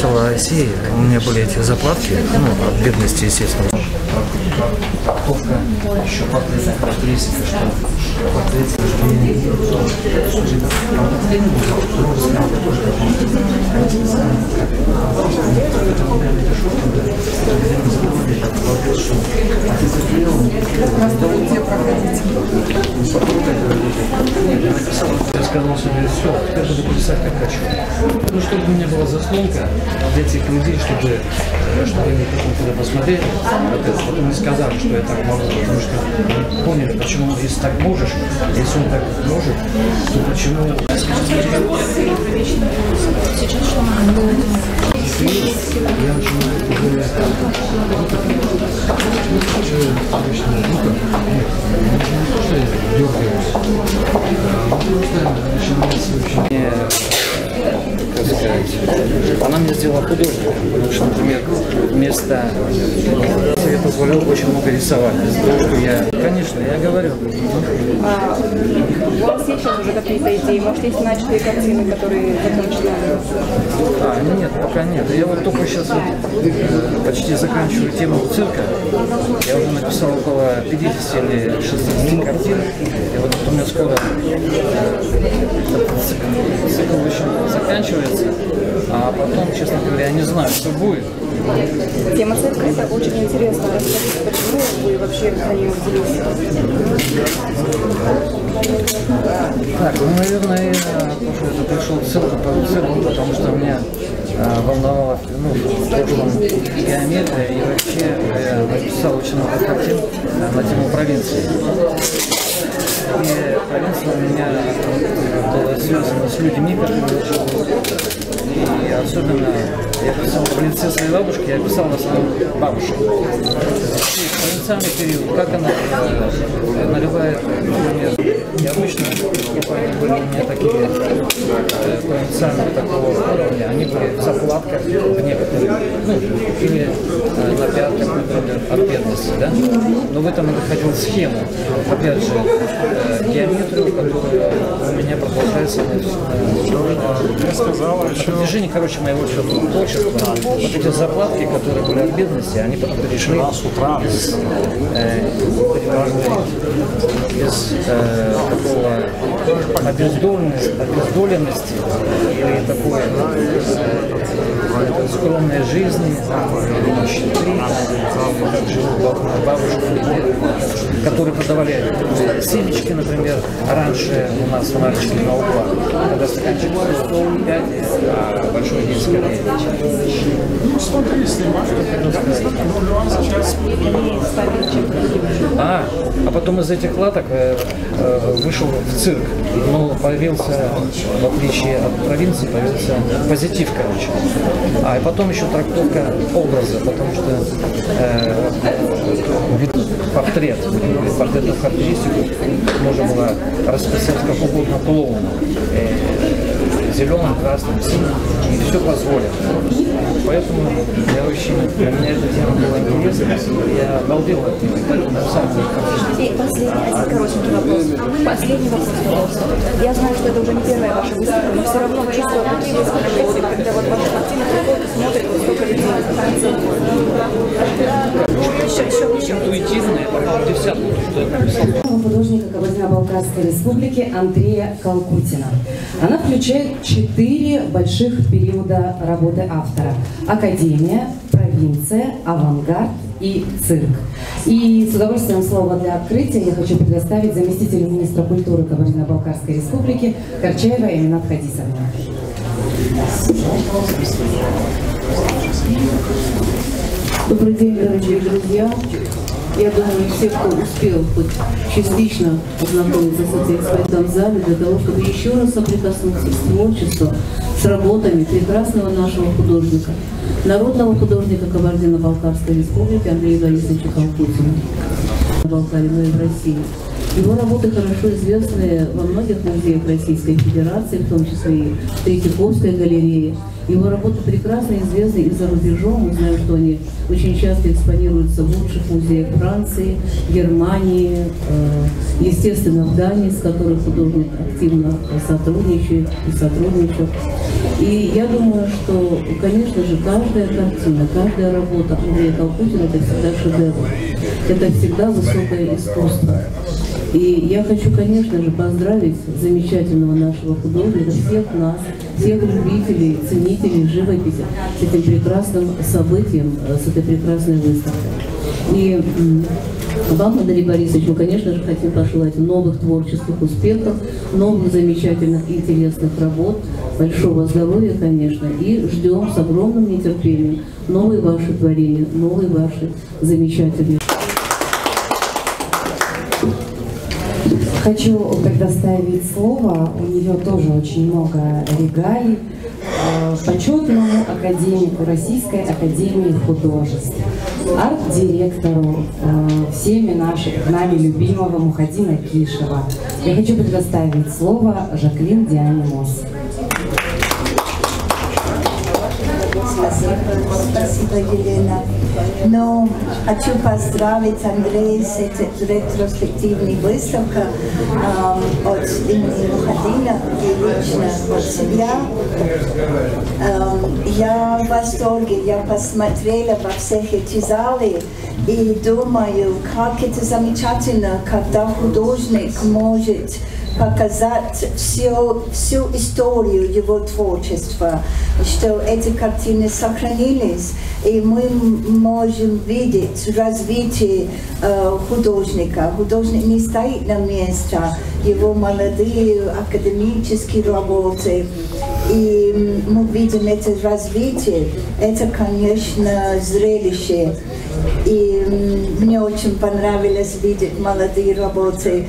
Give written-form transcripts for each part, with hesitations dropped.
приехала Россия, у меня были эти заплатки, ну, от бедности, естественно. Еще портрет актрисика, что портрет, я сказал себе, все, теперь буду писать как хочу. Ну, чтобы у меня была заслонка для этих людей, чтобы они потом туда посмотрели, потом не сказали, что я так могу, потому что поняли, почему, если так можешь, если он так может, то почему... Сейчас что надо? Я начинаю как сказать, она меня сделала художником, потому что, например, вместо я позволил очень много рисовать, из-за того, что я, конечно, я говорю. У вас есть сейчас уже какие-то идеи? Может, есть начатые картины, которые закончены? Нет, пока нет. Я вот только сейчас вот, почти заканчиваю тему цирка. Я уже написал около 50 или 60 картин. И вот у меня скоро цикл еще заканчивается. А потом, честно говоря, я не знаю, что будет. Тема цирка — это очень интересно. Расскажите, почему вы вообще на нее уделились? Так, ну, наверное, я пришел к цирку, потому что меня волновала, ну, в прошлом геометрия, и вообще я написал очень много картин на тему провинции. И провинция у меня была связана с людьми, которые живут. И особенно я писал в лице своей бабушки, я писал в основном бабушек. Провинциальный период, как она наливает, например, и обычно были у меня такие провинциальные такого уровня, они были в заплатках в некоторых, ну, или на пятках, например, от бедности, да? Но в этом я находил схему, опять же, геометрию, которая у меня продолжается на протяжении, короче, моего творчества. Вот эти заплатки, которые были от бедности, они потом перешли из такого обездоленности или такой скромной жизни, нищеты, как живут бабушки, которые продавали семечки, например, раньше у нас мальчики на углах, когда стаканчик 105, а большой детский. А потом из этих латок вышел в цирк, но появился, в отличие от провинции, появился позитив, короче. И потом еще трактовка образа, потому что портрет, портретную характеристику можно было расписать как угодно клоуну. Зеленым, красным, синим, и все позволено. Поэтому я очень, для меня эта тема была интересна, я обалдел от нее, поэтому написал. И последний, один коротенький вопрос. Последний вопрос, пожалуйста. Я знаю, что это уже не первая ваша выставка, но все равно чувство потребности приходит, когда вот ваша картина приходит и смотрит вот столько людей. Интуитивно, я попал в десятку, что я написал. Художника Кабардино-Балкарской республики Андрея Калкутина. Она включает 4 больших периода работы автора: академия, провинция, авангард и цирк. И с удовольствием слово для открытия я хочу предоставить заместителю министра культуры Кабардино-Балкарской республики Карчаева Эминат Хадисовне. Добрый день, дорогие друзья. Я думаю, все, кто успел хоть частично познакомиться с этим экспонатом в зале, для того, чтобы еще раз соприкоснуться с творчеством, с работами прекрасного нашего художника, народного художника Кабардино-Балкарской республики Андрея Борисовича Калкутина. В Балкарии, но и в России. Его работы хорошо известны во многих музеях Российской Федерации, в том числе и в Третьяковской галерее. Его работы прекрасно известны и за рубежом. Мы знаем, что они очень часто экспонируются в лучших музеях Франции, Германии, естественно, в Дании, с которой художник активно сотрудничает и сотрудничал. И я думаю, что, конечно же, каждая картина, каждая работа Андрея Калкутина – это всегда шедевр. Это всегда высокое искусство. И я хочу, конечно же, поздравить замечательного нашего художника, всех нас, всех любителей, ценителей живописи с этим прекрасным событием, с этой прекрасной выставкой. И вам, Андрей Борисович, мы, конечно же, хотим пожелать новых творческих успехов, новых замечательных и интересных работ, большого здоровья, конечно, и ждем с огромным нетерпением новые ваши творения, новые ваши замечательные. Хочу предоставить слово, у нее тоже очень много регалий, почетному академику Российской академии художеств, арт-директору всеми нами любимого Мухаддина Кишева. Я хочу предоставить слово Жаклин Диане Мосс. Спасибо, Елена. Но хочу поздравить Андрея с этой ретроспективной выставкой от имени Мухаддина и лично от себя. Я в восторге, я посмотрела во всех эти залы и думаю, как это замечательно, когда художник может показать всю историю его творчества, что эти картины сохранились, и мы можем видеть развитие художника. Художник не стоит на месте, его молодые академические работы, и мы видим это развитие. Это, конечно, зрелище. И мне очень понравилось видеть молодые работы,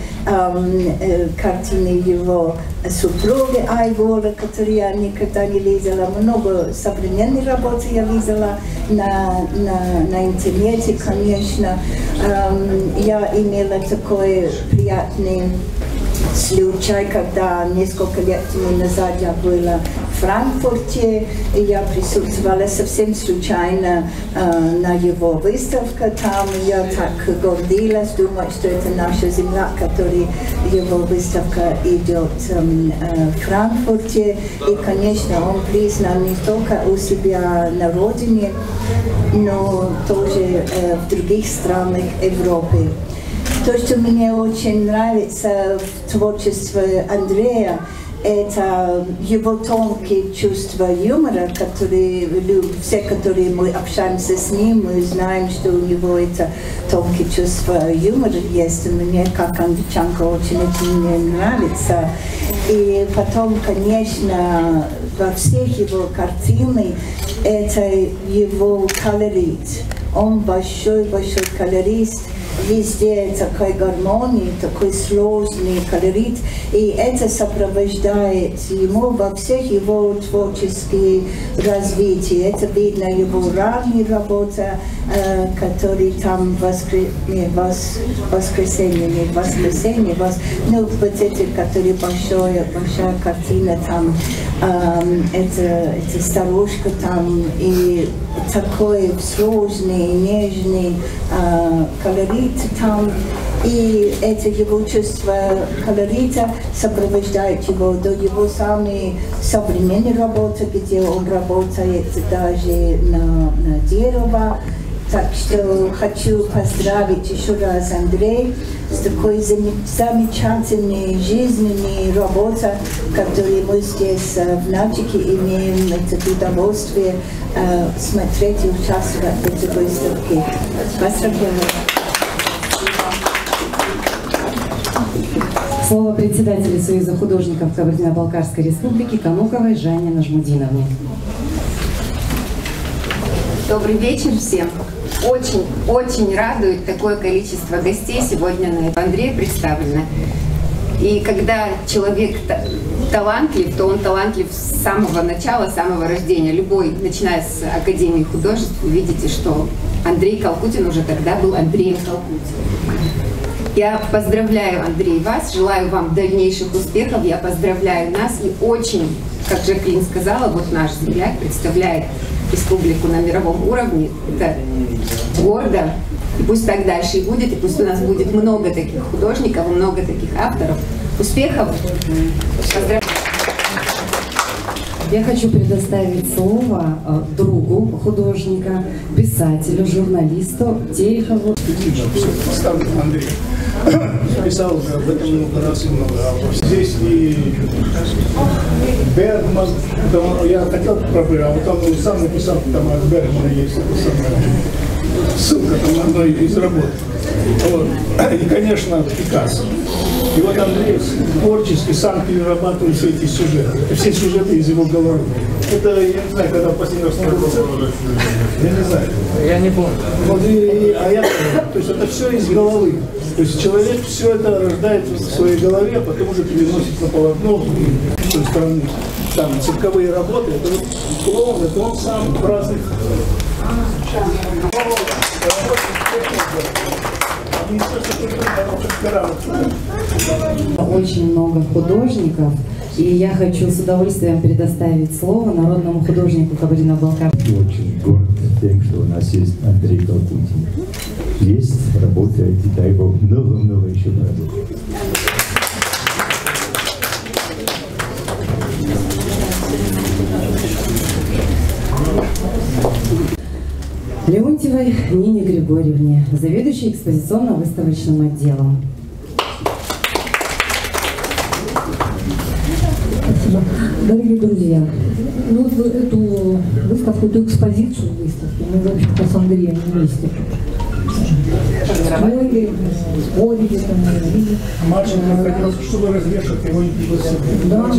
картины его супруги Айгора, которые я никогда не видела. Много современных работ я видела на интернете, конечно. Я имела такой приятный случай, когда несколько лет назад я была в Франкфурте, и я присутствовала совсем случайно на его выставке там. Я так гордилась, думаю, что это наша земля, которая его выставка идет в Франкфурте. И, конечно, он признан не только у себя на родине, но тоже в других странах Европы. То, что мне очень нравится в творчестве Андрея, это его тонкие чувства юмора, которые все, которые мы общаемся с ним, мы знаем, что у него это тонкие чувства юмора есть. И мне, как англичанка, очень это мне нравится. И потом, конечно, во всех его картинах это его колорит. Он большой-большой колорист. Везде такой гармонии, такой сложный колорит, и это сопровождает ему во всех его творческих развитиях. Это видно его ранние работы, которые там воскресенье, ну вот эти, которые большая картина там, это старушка там, и такой сложный, нежный колорит там, и это его чувство колорита сопровождает его до его самой современной работы, где он работает даже на дерево. Так что хочу поздравить еще раз Андрея с такой замечательной жизненной работой, которую мы здесь в Наджике имеем это удовольствие смотреть и участвовать в этой выставке. Поздравляю. Слово председателю Союза художников Кабардино-Балкарской республики Кануковой Жанне Нажмудиновне. Добрый вечер всем. Очень радует такое количество гостей сегодня на этом. Андрея представлено. И когда человек талантлив, то он талантлив с самого начала, с самого рождения. Любой, начиная с Академии художеств, вы видите, что Андрей Калкутин уже тогда был Андреем Калкутиным. Я поздравляю, Андрей, вас, желаю вам дальнейших успехов, я поздравляю нас и очень, как Жаклин сказала, вот наш земляк представляет республику на мировом уровне, это гордо, и пусть так дальше и будет, и пусть у нас будет много таких художников, много таких авторов. Успехов! Поздравляю! Я хочу предоставить слово другу художника, писателю, журналисту Терехову. Андрей писал уже об этом много раз и много. Здесь и Бергман, я хотел пробыть, а вот он сам написал, там от Бергмана есть ссылка там на одной из работ. Вот. И, конечно, Пикассо. И вот Андрей творчески сам перерабатывает все эти сюжеты. Все сюжеты из его головы. Это, я не знаю, когда в последний раз смотрел, я не знаю. Я не помню. Вот то есть это все из головы. То есть человек все это рождает в своей голове, а потом уже переносит на полотно с той стороны. Там цирковые работы, это вот клоун, это он сам в разных... Очень много художников, и я хочу с удовольствием предоставить слово народному художнику Кабардино-Балкарии. Очень горд тем, что у нас есть Андрей Калкутин. Есть, работает, и дай Бог, много еще работает. Леонтьевой Нине Григорьевне, заведующей экспозиционно-выставочным отделом. Спасибо. Дорогие друзья, ну вот эту выставку, эту экспозицию выставки мы, в общем-то, с Андреем вместе строили, спорили, Марченко хотел, чтобы развешивать его не да,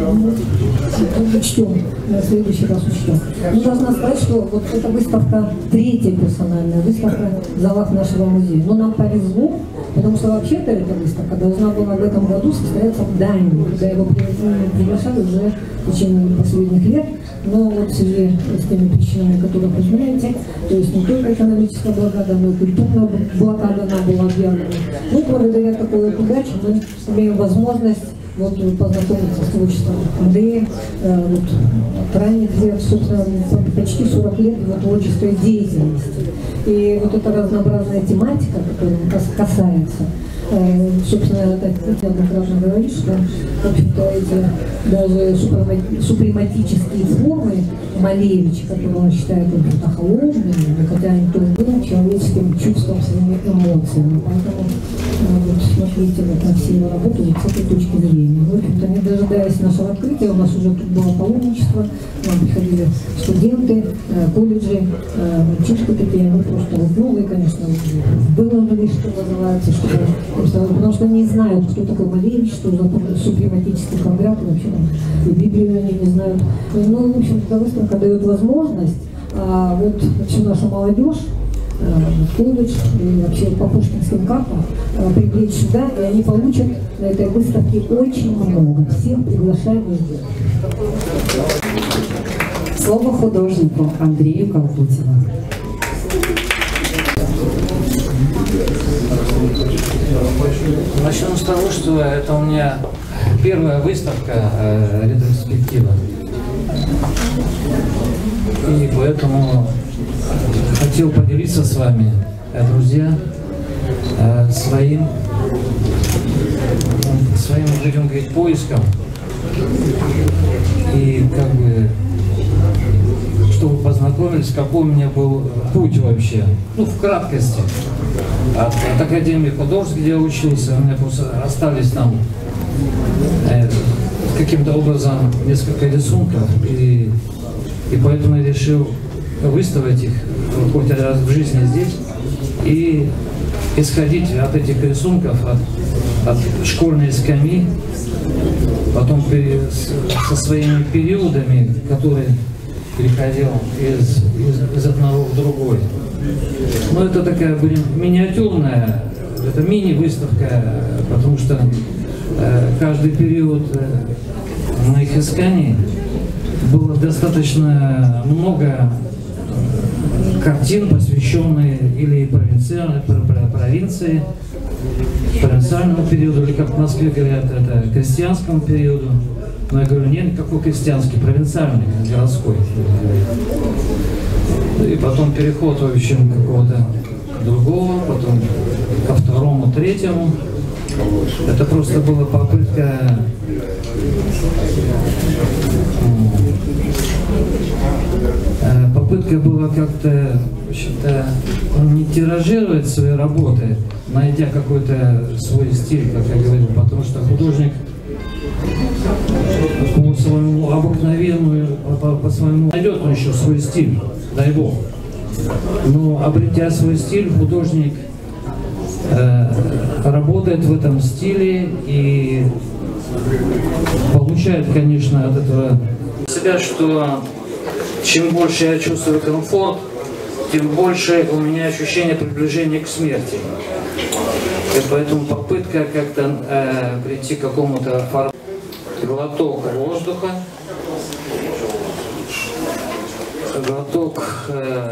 учтем, на следующий раз учтем. Ну, должна сказать, что вот эта выставка, третья персональная выставка в залах нашего музея. Но нам повезло, потому что вообще-то эта выставка должна была в этом году состояться в Дании, куда его приглашали уже в течение последних лет. Но вот в связи с теми причинами, которые вы знаете, то есть не только экономическая блокада, но и культурная блокада она была объявлена. Ну, благодаря такой удаче мы имеем возможность вот познакомиться с творчеством Андрея, вот, от ранних лет, собственно, почти 40 лет его творческой деятельности. И вот эта разнообразная тематика, которая касается, собственно, это неоднократно говорит, что, в общем-то, эти даже супрематические формы Малевича, которые он считает холодными, хотя они тоже были человеческим чувством, своими эмоциями. Поэтому вот, смотрите вот на все его работы вот с этой точки зрения. В общем-то, не дожидаясь нашего открытия, у нас уже тут было паломничество, нам приходили студенты, колледжи, мальчишки такие, они просто вот новые, конечно, выловили, что называется, потому что не знают, кто такой Малевич, что за супрематический квадрат, вообще и Библию они не знают. Ну, в общем-то, выставка дает возможность, вот всю нашу молодежь, колледж и вообще по пушкинским картам привлечь сюда, и они получат на этой выставке очень много. Всех приглашаем везде. Слово художнику Андрею Калкутину. Начнем с того, что это у меня первая выставка ретроспектива. И поэтому хотел поделиться с вами, друзья, своим, будем говорить, поиском. И как бы, чтобы познакомились, какой у меня был путь вообще. Ну, в краткости. От Академии художеств, где я учился, у меня просто остались там каким-то образом несколько рисунков. И поэтому я решил выставить их хоть раз в жизни здесь и исходить от этих рисунков, от школьной скамьи, потом со своими периодами, которые переходил из одного в другой. Но это такая, блин, миниатюрная, это мини-выставка, потому что каждый период моих исканий было достаточно много картин, посвященных или провинции, провинциальному периоду, или как в Москве говорят, это крестьянскому периоду. Но я говорю, нет, никакой крестьянский, провинциальный, городской. И потом переход, в общем, какого-то другого, потом ко второму, третьему. Это просто была попытка была как-то, в общем-то, не тиражировать свои работы, найдя какой-то свой стиль, как я говорил, потому что художник по своему обыкновенному, по своему найдет он еще свой стиль, дай бог. Но обретя свой стиль, художник работает в этом стиле и получает, конечно, от этого себя, что чем больше я чувствую комфорт, тем больше у меня ощущение приближения к смерти. И поэтому попытка как-то прийти к какому-то формату. Глоток воздуха, глоток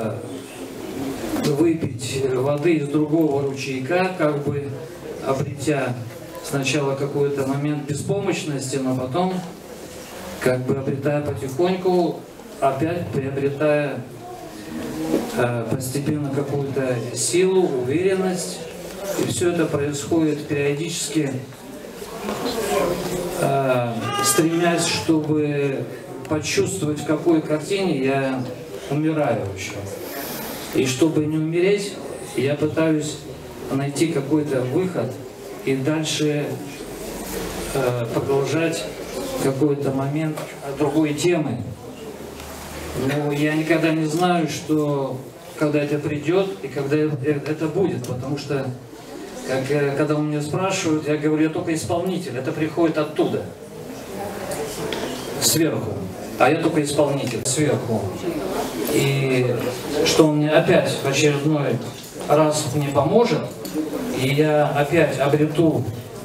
выпить воды из другого ручейка, как бы обретя сначала какой-то момент беспомощности, но потом как бы обретая потихоньку, опять приобретая постепенно какую-то силу, уверенность. И все это происходит периодически, стремясь, чтобы почувствовать, в какой картине я умираю вообще. И чтобы не умереть, я пытаюсь найти какой-то выход и дальше продолжать какой-то момент другой темы. Но я никогда не знаю, что когда это придет и когда это будет, потому что когда у меня спрашивают, я говорю, я только исполнитель, это приходит оттуда, сверху, а я только исполнитель, сверху. И что он мне опять в очередной раз мне поможет, и я опять обрету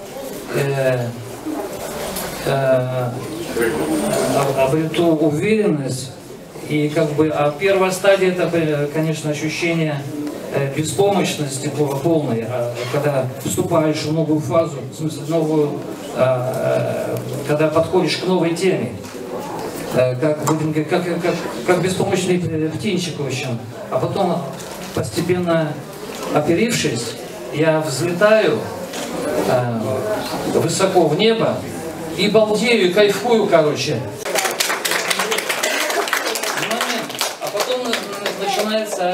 уверенность. И как бы, а первая стадия это, конечно, ощущение беспомощности полной, когда вступаешь в новую фазу, в смысле новую, когда подходишь к новой теме, как беспомощный птенчик, в общем. А потом, постепенно оперившись, я взлетаю высоко в небо и балдею, и кайфую, короче. А потом начинается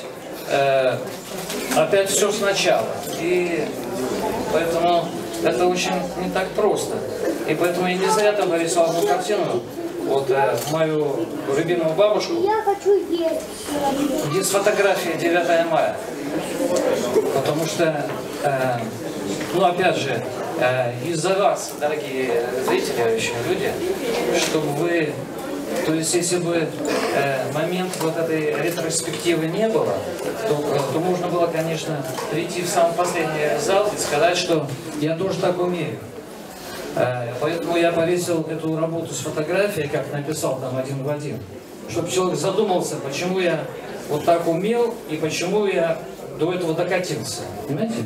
опять все сначала. И поэтому это очень не так просто. И поэтому я не зря там нарисовал одну картину, вот мою любимую бабушку, где с фотографией 9 мая. Потому что, ну опять же, из-за вас, дорогие зрители, еще люди, чтобы вы, то есть если бы момент вот этой ретроспективы не было, то можно было, конечно, прийти в самый последний зал и сказать, что я тоже так умею. Поэтому я повесил эту работу с фотографией, как написал там один в один, чтобы человек задумался, почему я вот так умел и почему я до этого докатился. Понимаете?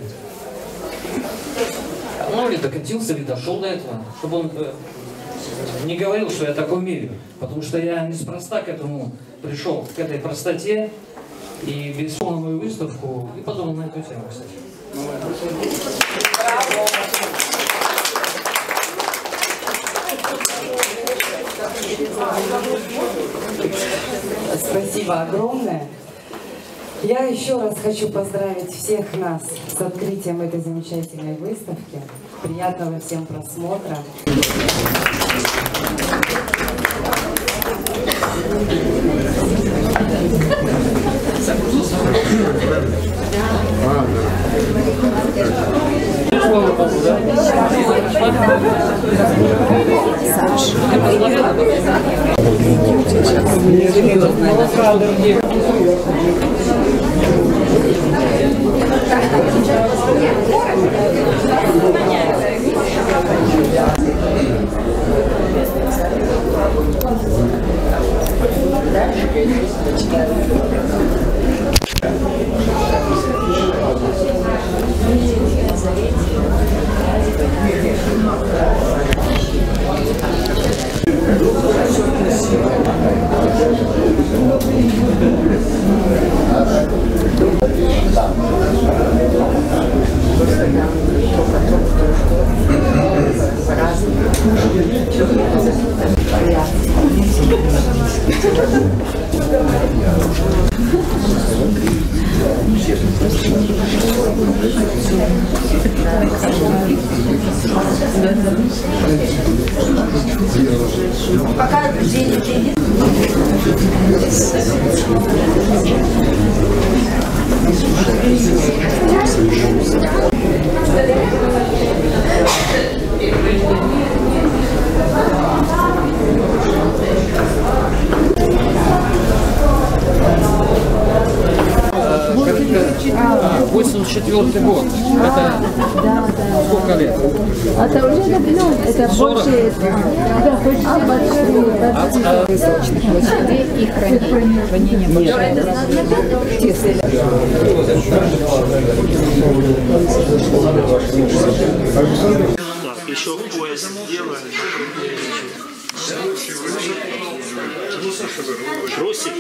Ну, или докатился, или дошел до этого, чтобы он не говорил, что я так умею. Потому что я неспроста к этому пришел, к этой простоте, и перешел на мою выставку, и подумал на эту тему, кстати. Спасибо огромное. Я еще раз хочу поздравить всех нас с открытием этой замечательной выставки. Приятного всем просмотра. Пока деньги. А, 84-й год. Это сколько лет? Это уже давно, это больше, да, высочных площадей и хранение еще поезд делаем. Трусик?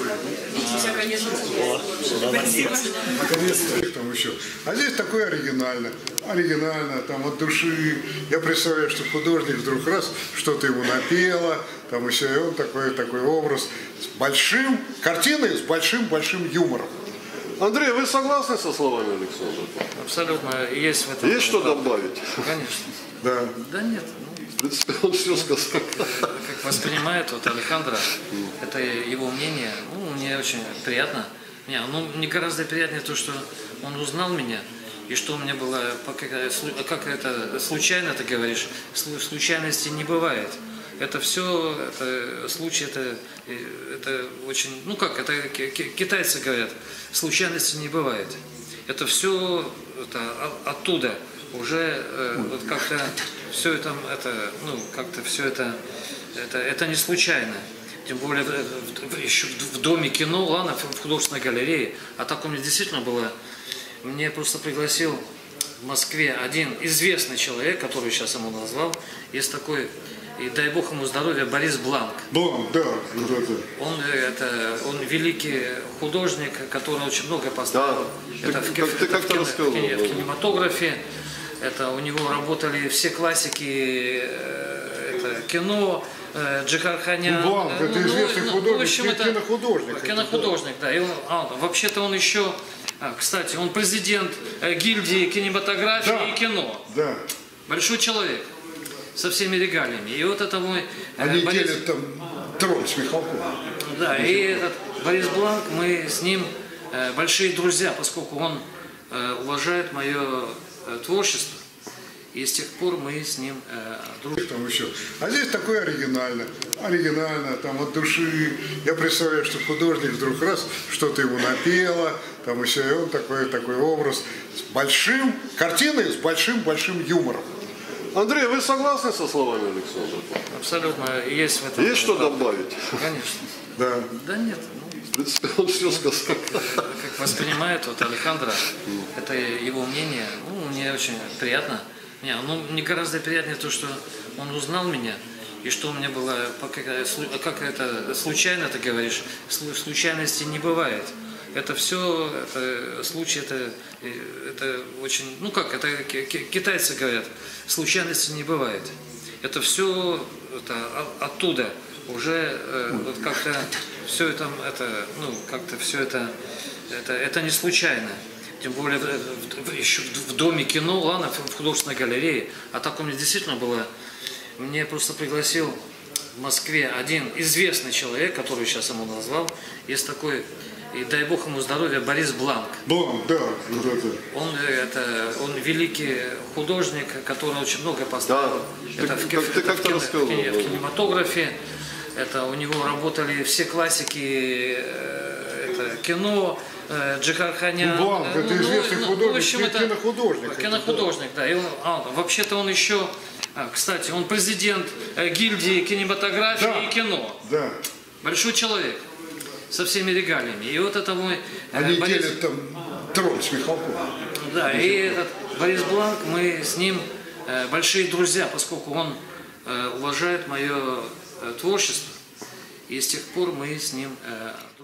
Там еще. А здесь такое оригинально. Оригинально, там от души. Я представляю, что художник вдруг раз что-то ему напело, там еще и он такой образ с большим, картиной с большим юмором. Андрей, вы согласны со словами Александра? Абсолютно. Есть в этом. Есть что добавить? Конечно. Да. Да нет. В принципе, он все сказал. Как воспринимает вот Алехандро, это его мнение, ну, мне очень приятно. Мне гораздо приятнее то, что он узнал меня, и что у меня было, как это случайно ты говоришь, случайности не бывает. Это все, это случай, это очень, ну как, это китайцы говорят, случайности не бывает. Это все оттуда. Уже вот как-то все это, ну, как-то все это не случайно. Тем более еще в Доме кино, ладно, в художественной галерее. А так у меня действительно было, мне просто пригласил в Москве один известный человек, который сейчас ему назвал, есть такой, и дай бог ему здоровья, Борис Бланк. Бланк, да. Он великий художник, который очень много поставил. Да. Это в кинематографе. Это у него работали все классики, это кино, Джигарханян. Бланк, это известный художник, кинохудожник. Кинохудожник, да. И вообще-то он еще, кстати, он президент гильдии кинематографии и кино. Да. Большой человек, со всеми регалиями. И вот это мой... Они делят там трон с Михалковым. Да, и этот Борис Бланк, мы с ним большие друзья, поскольку он уважает мое творчество, и с тех пор мы с ним дружим. Там еще. А здесь такое оригинально. Оригинально, там от души. Я представляю, что художник вдруг раз что-то ему напело, там еще и он такой образ с большим, картиной с большим юмором. Андрей, вы согласны со словами Александра? Абсолютно. Есть в этом. Есть что добавить? Конечно. Да. Да нет. В принципе, он все сказал. Как воспринимает вот Алехандро, это его мнение, ну, мне очень приятно. Мне гораздо приятнее то, что он узнал меня, и что у меня было, как это случайно ты говоришь, случайности не бывает. Это все, это случай, это очень, ну как, это китайцы говорят, случайности не бывает. Это все оттуда. Уже вот как-то все это, ну, как-то все это не случайно. Тем более еще в Доме кино, ладно, в художественной галерее. А так у меня действительно было, мне просто пригласил в Москве один известный человек, который сейчас ему назвал, есть такой, и дай бог ему здоровья, Борис Бланк. Бланк, да. Он великий художник, который очень много поставил. Да. Это в кинематографе. Это у него работали все классики, это кино, Джигарханян. Бланк, это известный художник, кинохудожник. Кинохудожник, да. И вообще-то он еще, кстати, он президент гильдии кинематографии и кино. Да. Большой человек, со всеми регалиями. И вот это мой... Они делят там трон с Михалковым. Да, и этот Борис Бланк, мы с ним большие друзья, поскольку он уважает мое творчество, и с тех пор мы с ним